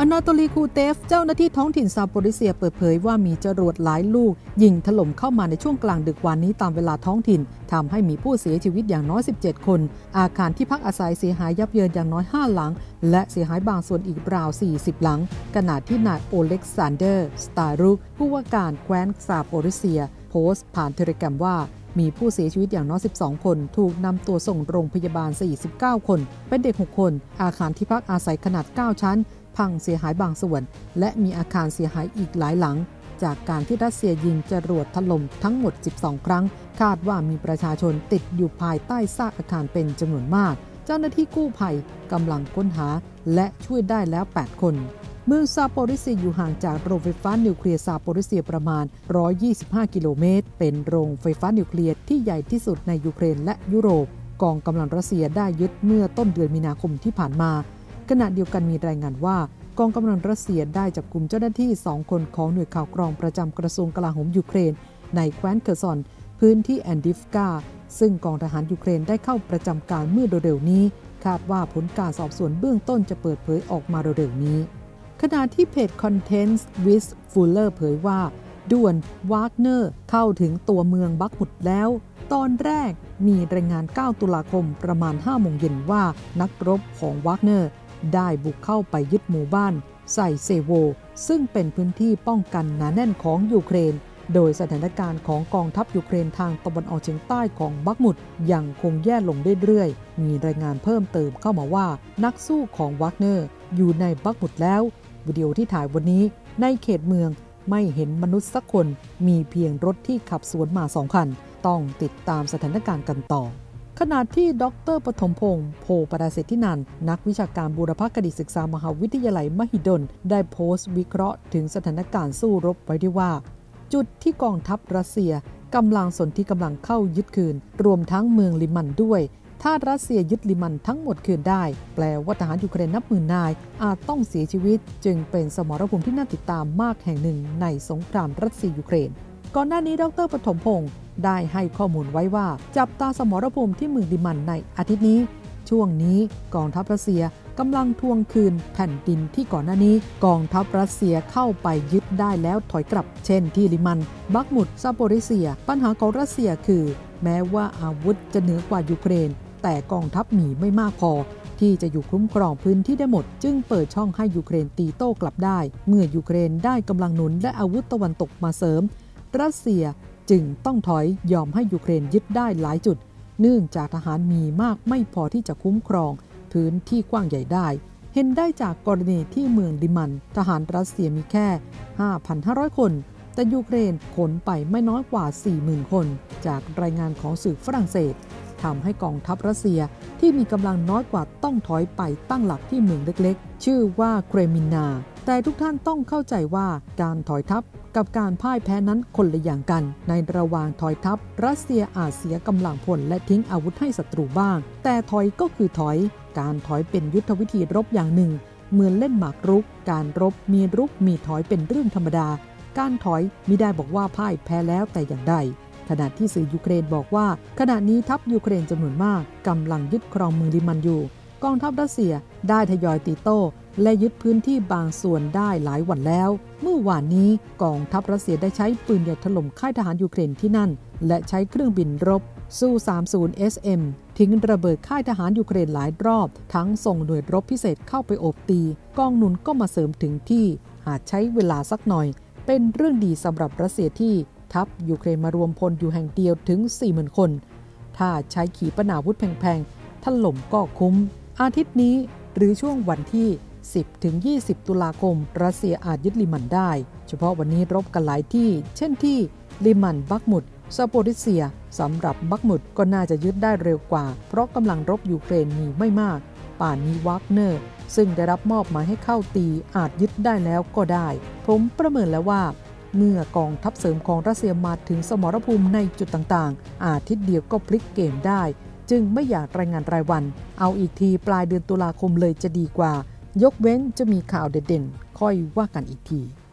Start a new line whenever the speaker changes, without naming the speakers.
อนาโตลี คูเตฟเจ้าหน้าที่ท้องถิ่นซาโปริเซียเปิดเผยว่ามีจรวดหลายลูกยิงถล่มเข้ามาในช่วงกลางดึกวันนี้ตามเวลาท้องถิ่นทำให้มีผู้เสียชีวิตอย่างน้อย17คนอาคารที่พักอาศัยเสียหายยับเยินอย่างน้อย5หลังและเสียหายบางส่วนอีกราว40หลังขณะที่นายโอเล็กซานเดอร์สตารุกผู้ว่าการแคว้นซาโปริเซียโพสต์ผ่านเทเลแกรมว่ามีผู้เสียชีวิตอย่างน้อย12คนถูกนำตัวส่งโรงพยาบาล49คนเป็นเด็ก6คนอาคารที่พักอาศัยขนาด9ชั้นพังเสียหายบางส่วนและมีอาคารเสียหายอีกหลายหลังจากการที่รัสเซียยิงจรวดถล่มทั้งหมด12ครั้งคาดว่ามีประชาชนติดอยู่ภายใต้ซากอาคารเป็นจำนวนมากเจ้าหน้าที่กู้ภัยกำลังค้นหาและช่วยได้แล้ว8คนเมืองซาโปริเซียอยู่ห่างจากโรงไฟฟ้านิวเคลียร์ซาโปริเซียประมาณ125กิโลเมตรเป็นโรงไฟฟ้านิวเคลียร์ที่ใหญ่ที่สุดในยูเครนและยุโรปกองกำลังรัสเซียได้ยึดเมื่อต้นเดือนมีนาคมที่ผ่านมาขณะเดียวกันมีรายงานว่ากองกำลังรัสเซียได้จับกุมเจ้าหน้าที่2คนของหน่วยข่าวกรองประจำกระทรวงกลาโหมยูเครนในแคว้นเคอร์ซอนพื้นที่แอนดิฟกาซึ่งกองทหารยูเครนได้เข้าประจำการเมื่อเร็วๆนี้คาดว่าผลการสอบสวนเบื้องต้นจะเปิดเผยออกมาเร็วๆนี้ขณะที่เพจ Contents with Fuller เผยว่าด่วนวากเนอร์เข้าถึงตัวเมืองบักมุดแล้วตอนแรกมีรายงาน9ตุลาคมประมาณ5โมงเย็นว่านักรบของวากเนอร์ได้บุกเข้าไปยึดหมู่บ้านไซเซโวซึ่งเป็นพื้นที่ป้องกันหนาแน่นของยูเครนโดยสถานการณ์ของกองทัพยูเครนทางตะวันออกเฉียงใต้ของบักมุดยังคงแย่ลงเรื่อยๆมีรายงานเพิ่มเติมเข้ามาว่านักสู้ของวากเนอร์อยู่ในบักมุดแล้ววิดีโอที่ถ่ายวันนี้ในเขตเมืองไม่เห็นมนุษย์สักคนมีเพียงรถที่ขับสวนมา2คันต้องติดตามสถานการณ์กันต่อขณะที่ดร.ปฐมพงษ์โพปราศิทธินันท์นักวิชาการบูรพคดีศึกษามหาวิทยาลัยมหิดลได้โพสต์วิเคราะห์ถึงสถานการณ์สู้รบไว้ด้วยว่าจุดที่กองทัพรัสเซียกำลังสนที่กำลังเข้ายึดคืนรวมทั้งเมืองลิมันด้วยถ้ารัสเซียยึดลิมันทั้งหมดคืนได้แปลว่าทหารยูเครนนับหมื่นนายอาจต้องเสียชีวิตจึงเป็นสมรภูมิที่น่าติดตามมากแห่งหนึ่งในสงครามรัสเซียยูเครนก่อนหน้านี้ดร.ปฐมพงษ์ได้ให้ข้อมูลไว้ว่าจับตาสมรภูมิที่เมืองลิมันในอาทิตย์นี้ช่วงนี้กองทัพรัสเซียกำลังทวงคืนแผ่นดินที่ก่อนหน้านี้กองทัพรัสเซียเข้าไปยึดได้แล้วถอยกลับเช่นที่ลิมันบักมุดซาโปริเซียปัญหาของรัสเซียคือแม้ว่าอาวุธจะเหนือกว่ายูเครนแต่กองทัพมีไม่มากพอที่จะอยู่คุ้มครองพื้นที่ได้หมดจึงเปิดช่องให้ยูเครนตีโต้กลับได้เมื่อยูเครนได้กำลังหนุนและอาวุธตะวันตกมาเสริมรัสเซียจึงต้องถอยยอมให้ยูเครนยึดได้หลายจุดเนื่องจากทหารมีมากไม่พอที่จะคุ้มครองพื้นที่กว้างใหญ่ได้เห็นได้จากกรณีที่เมืองลิมันทหารรัสเซียมีแค่ 5,500 คนแต่ยูเครนขนไปไม่น้อยกว่า 40,000 คนจากรายงานของสื่อฝรั่งเศสทำให้กองทัพรัสเซียที่มีกำลังน้อยกว่าต้องถอยไปตั้งหลักที่เมืองเล็กๆชื่อว่าเครมินาแต่ทุกท่านต้องเข้าใจว่าการถอยทัพกับการพ่ายแพ้นั้นคนละอย่างกันในระหว่างถอยทัพรัสเซียอาจเสียกำลังพลและทิ้งอาวุธให้ศัตรูบ้างแต่ถอยก็คือถอยการถอยเป็นยุทธวิธีรบอย่างหนึ่งเหมือนเล่นหมากรุกการรบมีรุกมีถอยเป็นเรื่องธรรมดาการถอยมิได้บอกว่าพ่ายแพ้แล้วแต่อย่างใดขณะที่สื่อยูเครนบอกว่าขณะนี้ทัพยูเครนจำนวนมากกำลังยึดครองเมืองลิมันอยู่กองทัพรัสเซียได้ทยอยตีโต้และยึดพื้นที่บางส่วนได้หลายวันแล้วเมื่อวานนี้กองทัพรัสเซียได้ใช้ปืนใหญ่ถล่มค่ายทหารยูเครนที่นั่นและใช้เครื่องบินรบซู30 SM ทิ้งระเบิดค่ายทหารยูเครนหลายรอบทั้งส่งหน่วยรบพิเศษเข้าไปโอบตีกองหนุนก็มาเสริมถึงที่อาจใช้เวลาสักหน่อยเป็นเรื่องดีสำหรับรัสเซียที่ทัพยูเครนมารวมพลอยู่แห่งเดียวถึง 40,000 คนถ้าใช้ขีปนาวุธแพงๆถล่มก็คุ้มอาทิตย์นี้หรือช่วงวันที่10-20 ตุลาคมรัสเซียอาจยึดลิมันได้เฉพาะวันนี้รบกันหลายที่เช่นที่ลิมันบักมุดซาโปริเซียสำหรับบักมุดก็น่าจะยึดได้เร็วกว่าเพราะกำลังรบยูเครนมีไม่มากป่านนี้วากเนอร์ซึ่งได้รับมอบหมายให้เข้าตีอาจยึดได้แล้วก็ได้ผมประเมินแล้วว่าเมื่อกองทัพเสริมของรัสเซียมาถึงสมรภูมิในจุดต่างๆอาทิตย์เดียวก็พลิกเกมได้จึงไม่อยากรายงานรายวันเอาอีกทีปลายเดือนตุลาคมเลยจะดีกว่ายกเว้นจะมีข่าวเด่นๆค่อยว่ากันอีกที